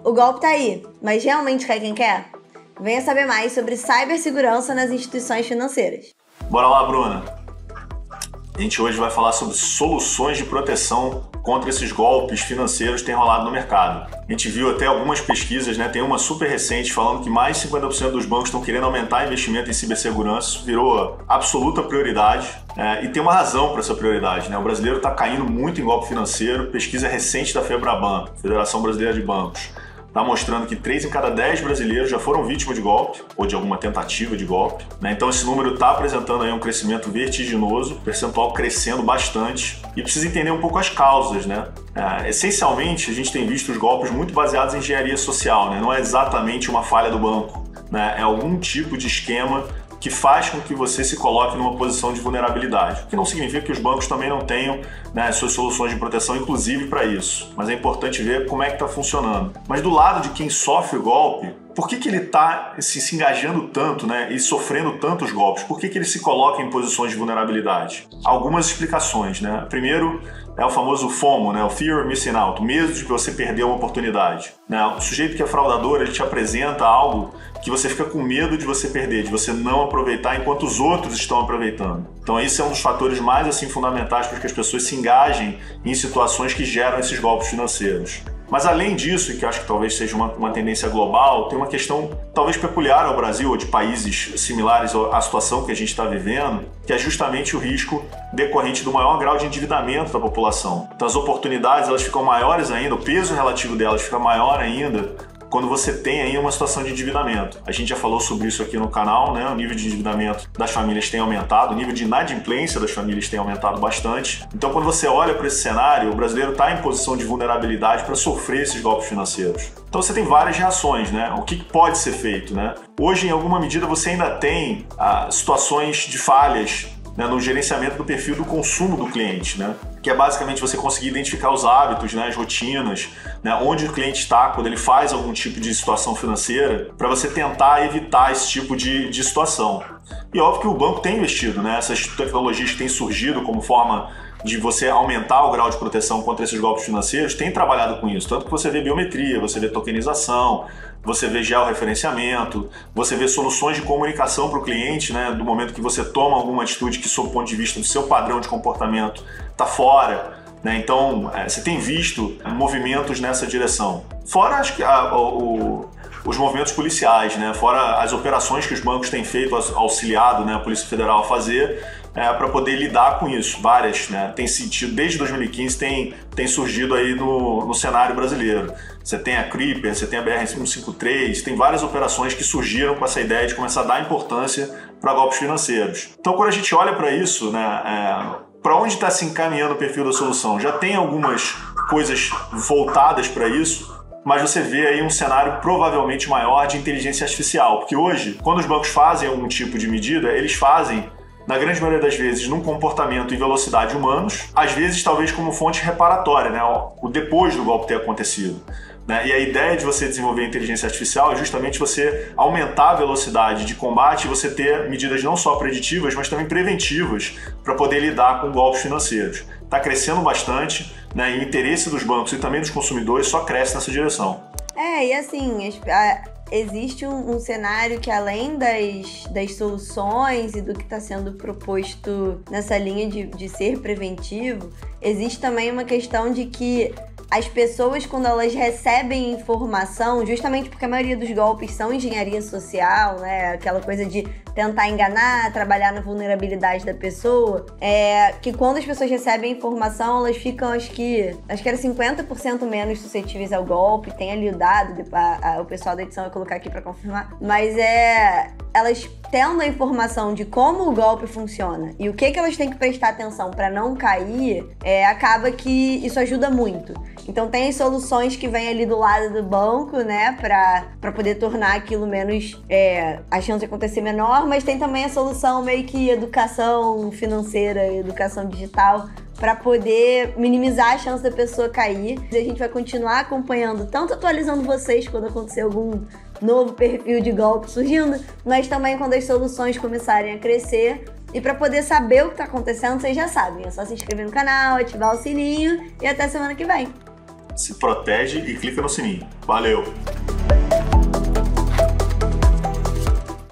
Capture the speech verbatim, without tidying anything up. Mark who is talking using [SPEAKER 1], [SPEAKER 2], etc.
[SPEAKER 1] O golpe tá aí, mas realmente quer quem quer? Venha saber mais sobre cibersegurança nas instituições financeiras.
[SPEAKER 2] Bora lá, Bruna. A gente hoje vai falar sobre soluções de proteção contra esses golpes financeiros que têm rolado no mercado. A gente viu até algumas pesquisas, né? Tem uma super recente falando que mais de cinquenta por cento dos bancos estão querendo aumentar investimento em cibersegurança. Isso virou absoluta prioridade, é, e tem uma razão para essa prioridade, né? O brasileiro está caindo muito em golpe financeiro. Pesquisa recente da FEBRABAN, Federação Brasileira de Bancos, está mostrando que três em cada dez brasileiros já foram vítimas de golpe ou de alguma tentativa de golpe, né? Então esse número está apresentando aí um crescimento vertiginoso, percentual crescendo bastante, e precisa entender um pouco as causas, né? É, essencialmente a gente tem visto os golpes muito baseados em engenharia social, né? Não é exatamente uma falha do banco, né? É algum tipo de esquema que faz com que você se coloque numa posição de vulnerabilidade. O que não significa que os bancos também não tenham, né, suas soluções de proteção, inclusive para isso. Mas é importante ver como é que está funcionando. Mas do lado de quem sofre o golpe, por que que ele está se, se engajando tanto, né, e sofrendo tantos golpes? Por que que ele se coloca em posições de vulnerabilidade? Algumas explicações, né? Primeiro é o famoso FOMO, né, o Fear of Missing Out, o medo de que você perdeu uma oportunidade, né? O sujeito que é fraudador, ele te apresenta algo que você fica com medo de você perder, de você não aproveitar enquanto os outros estão aproveitando. Então esse é um dos fatores mais assim fundamentais para que as pessoas se engajem em situações que geram esses golpes financeiros. Mas além disso, e que acho que talvez seja uma, uma tendência global, tem uma questão talvez peculiar ao Brasil ou de países similares à situação que a gente está vivendo, que é justamente o risco decorrente do maior grau de endividamento da população. Então as oportunidades elas ficam maiores ainda, o peso relativo delas fica maior ainda quando você tem aí uma situação de endividamento. A gente já falou sobre isso aqui no canal, né? O nível de endividamento das famílias tem aumentado, o nível de inadimplência das famílias tem aumentado bastante. Então, quando você olha para esse cenário, o brasileiro está em posição de vulnerabilidade para sofrer esses golpes financeiros. Então, você tem várias reações, né? O que pode ser feito, né? Hoje, em alguma medida, você ainda tem ah, situações de falhas, né, no gerenciamento do perfil do consumo do cliente, né? Que é basicamente você conseguir identificar os hábitos, né, as rotinas, né, onde o cliente está quando ele faz algum tipo de situação financeira, para você tentar evitar esse tipo de, de situação. E óbvio que o banco tem investido, né? Essas tecnologias que têm surgido como forma de você aumentar o grau de proteção contra esses golpes financeiros, tem trabalhado com isso. Tanto que você vê biometria, você vê tokenização, você vê georreferenciamento, você vê soluções de comunicação para o cliente, né, do momento que você toma alguma atitude que, sob o ponto de vista do seu padrão de comportamento, está fora, né? Então, é, você tem visto movimentos nessa direção. Fora acho que a, o, os movimentos policiais, né? Fora as operações que os bancos têm feito, auxiliado, né, a Polícia Federal a fazer, é, para poder lidar com isso. Várias, né? Tem sentido, desde dois mil e quinze tem, tem surgido aí no, no cenário brasileiro. Você tem a Creeper, você tem a B R cento e cinquenta e três, tem várias operações que surgiram com essa ideia de começar a dar importância para golpes financeiros. Então, quando a gente olha para isso, né, é, para onde está se encaminhando o perfil da solução? Já tem algumas coisas voltadas para isso, mas você vê aí um cenário provavelmente maior de inteligência artificial, porque hoje, quando os bancos fazem algum tipo de medida, eles fazem, na grande maioria das vezes, num comportamento e velocidade humanos, às vezes talvez como fonte reparatória, né, o depois do golpe ter acontecido. E a ideia de você desenvolver inteligência artificial é justamente você aumentar a velocidade de combate e você ter medidas não só preditivas, mas também preventivas para poder lidar com golpes financeiros. Está crescendo bastante, né, e o interesse dos bancos e também dos consumidores só cresce nessa direção.
[SPEAKER 1] É, e assim, existe um, um cenário que além das, das soluções e do que está sendo proposto nessa linha de, de ser preventivo, existe também uma questão de que as pessoas, quando elas recebem informação, justamente porque a maioria dos golpes são engenharia social, né? Aquela coisa de tentar enganar, trabalhar na vulnerabilidade da pessoa, é que quando as pessoas recebem informação, elas ficam, acho que, acho que era cinquenta por cento menos suscetíveis ao golpe. Tem ali o dado, a, a, o pessoal da edição vai colocar aqui pra confirmar, mas é, elas tendo a informação de como o golpe funciona e o que, que elas têm que prestar atenção para não cair, é, acaba que isso ajuda muito. Então tem as soluções que vêm ali do lado do banco, né, pra, pra poder tornar aquilo menos, é, a chance de acontecer menor, mas tem também a solução meio que educação financeira, educação digital, para poder minimizar a chance da pessoa cair. E a gente vai continuar acompanhando, tanto atualizando vocês quando acontecer algum novo perfil de golpe surgindo, mas também quando as soluções começarem a crescer. E para poder saber o que está acontecendo, vocês já sabem, é só se inscrever no canal, ativar o sininho e até semana que vem.
[SPEAKER 2] se protege e clica no sininho. Valeu!